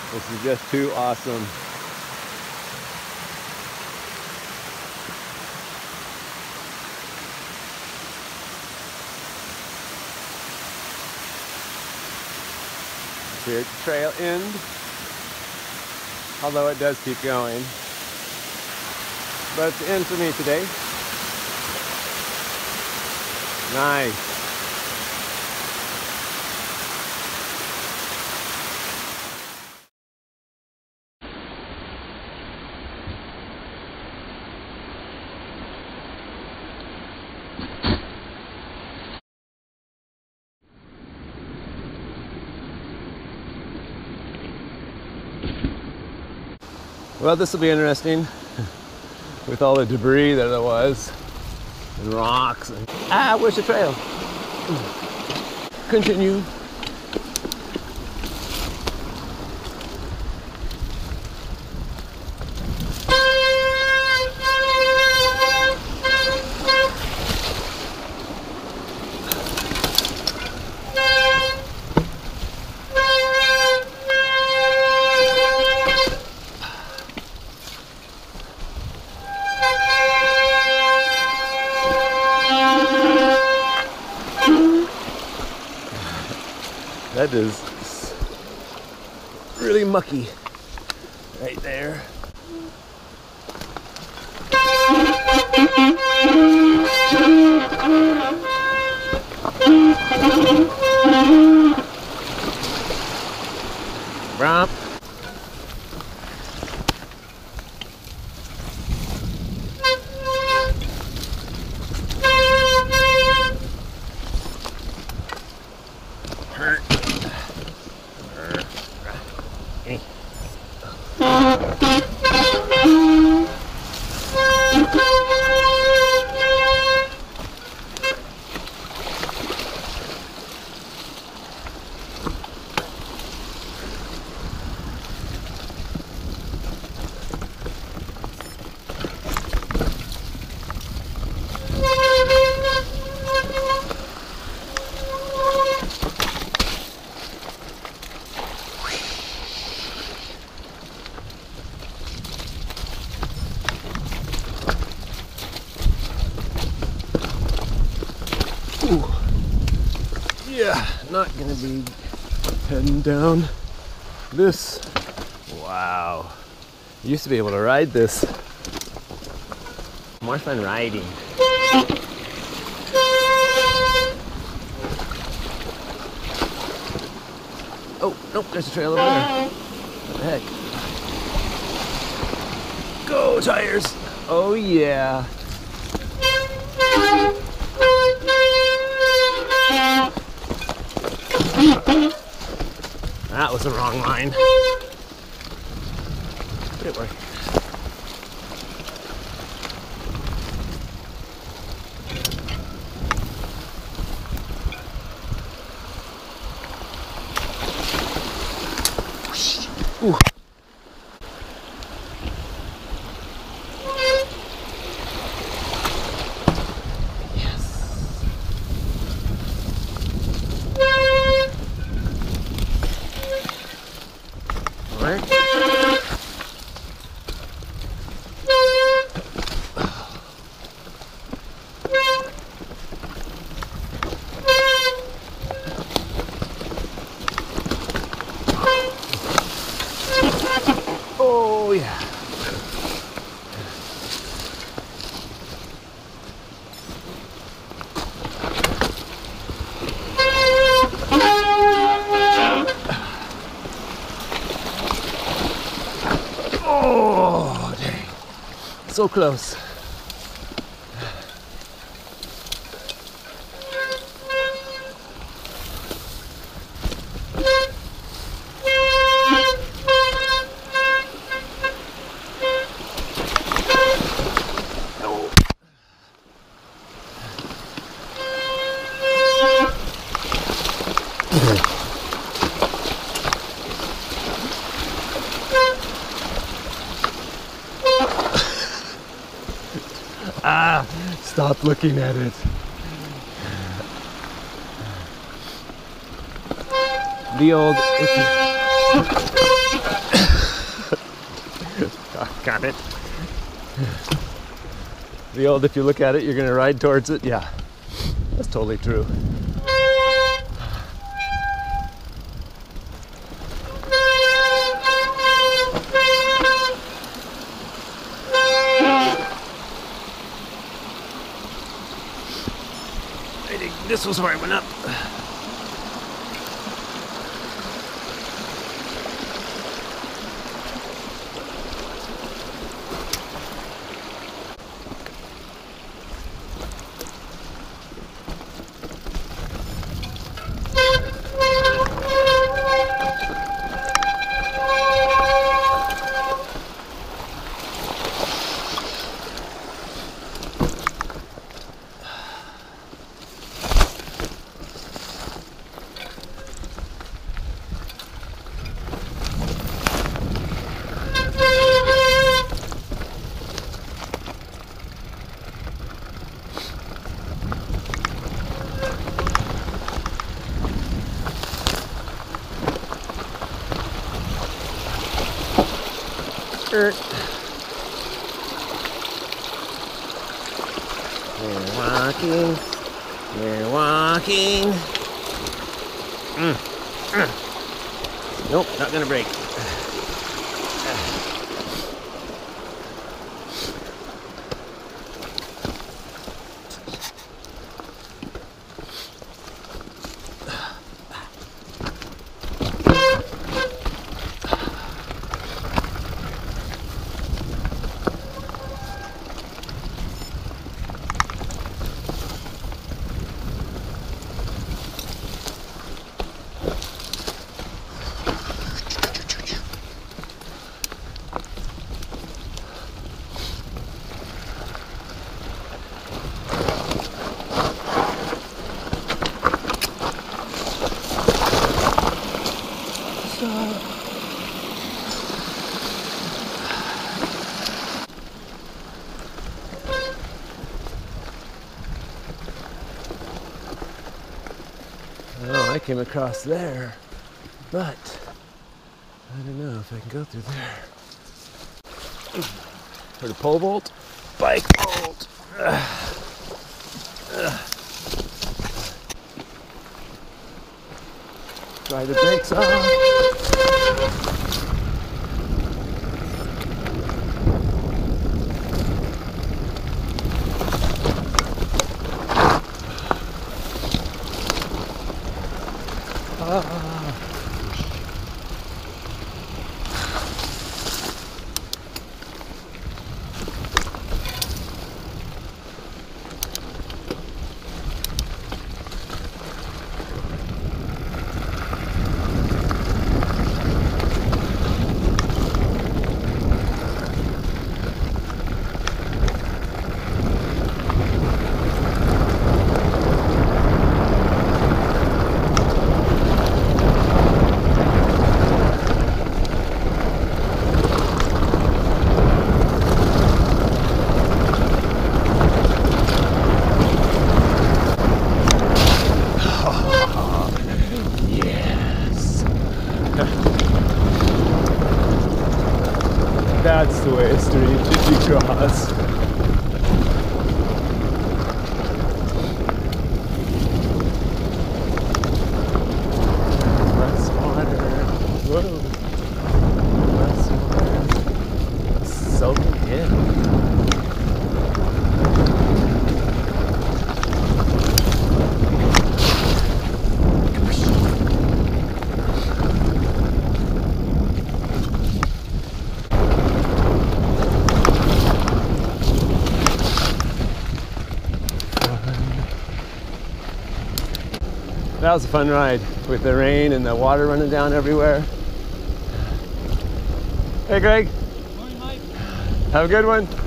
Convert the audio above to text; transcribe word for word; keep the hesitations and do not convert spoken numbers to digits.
This is just too awesome. Here at the trail end, although it does keep going. But it's the end for me today. Nice. Well, this will be interesting with all the debris that there was and rocks. And, ah, where's the trail? Continue. That is really mucky right there. Romp. Hurt. Ooh. Yeah, not gonna be heading down this. Wow. I used to be able to ride this. More fun riding. Oh, nope, there's a trail over there. What the heck? Go, tires! Oh yeah. That was the wrong line. It worked. Ooh. Oh yeah. Oh dang. So close. Ah, stop looking at it. The old icky. Got it. The old, if you look at it, you're gonna ride towards it. Yeah, that's totally true. I think this was where I went up. We're walking, we're walking. Mm. Mm. Nope, not gonna break. Oh, I came across there, but I don't know if I can go through there. Heard a pole vault? Bike vault! Ugh. Ugh. Try the brakes off. That's the way a stream should be crossed. Less water. Whoa. Less water. Soaking in. That was a fun ride with the rain and the water running down everywhere. Hey Greg. Morning, Mike. Have a good one.